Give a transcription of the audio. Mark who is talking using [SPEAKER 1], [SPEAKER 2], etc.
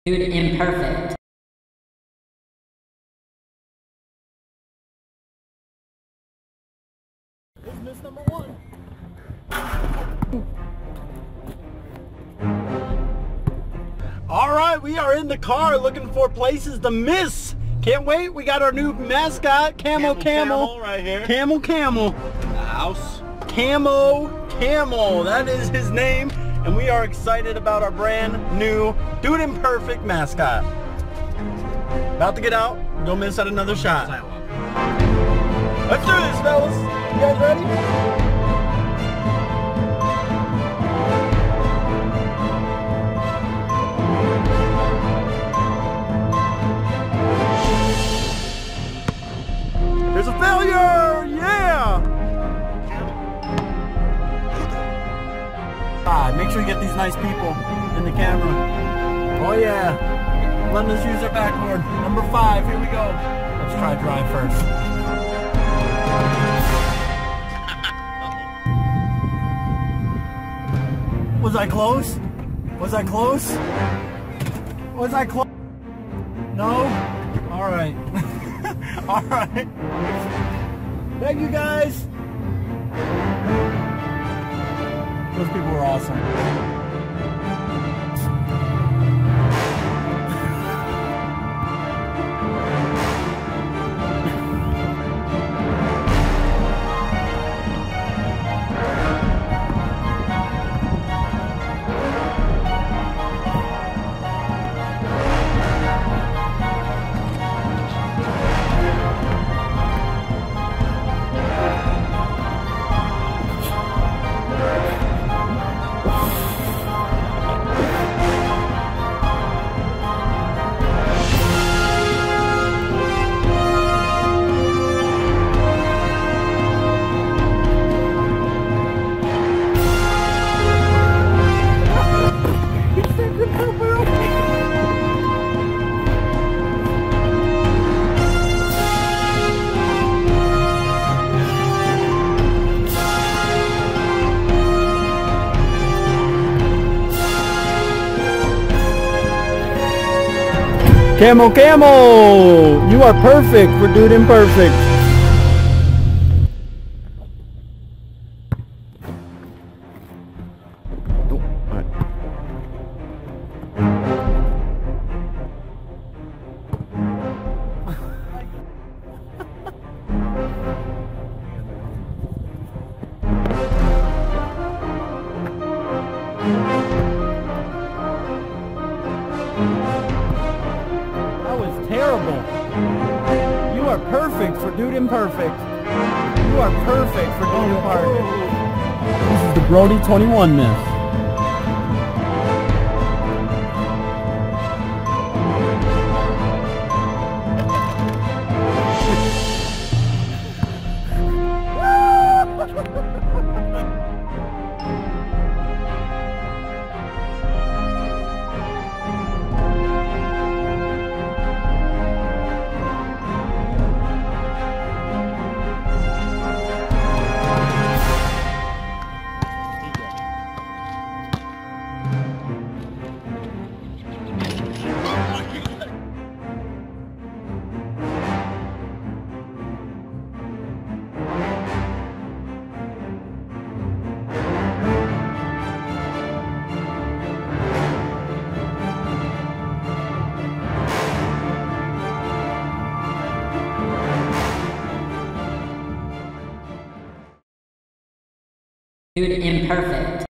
[SPEAKER 1] Dude Imperfect.
[SPEAKER 2] This is miss number 1. All right, we are in the car looking for places to miss. Can't wait. We got our new mascot, Camo Camel.
[SPEAKER 3] Right here.
[SPEAKER 2] Camo Camel.
[SPEAKER 3] The house.
[SPEAKER 2] Camo Camel. That is his name. And we are excited about our brand new Dude Imperfect mascot. About to get out. Don't miss out another shot. Let's do this, fellas. You guys ready? There's a failure! Yeah! Make sure you get these nice people in the camera. Oh yeah. Letting us use our backboard. Number 5, here we go. Let's try drive first. Was I close? Was I close? Was I close? No? Alright. Alright. Thank you guys. Those people were awesome. Camo Camel! You are perfect for Dude Imperfect. Terrible. You are perfect for Dude Imperfect. You are perfect for Dude Imperfect. This is the Brody 21 miss.
[SPEAKER 1] Dude Imperfect.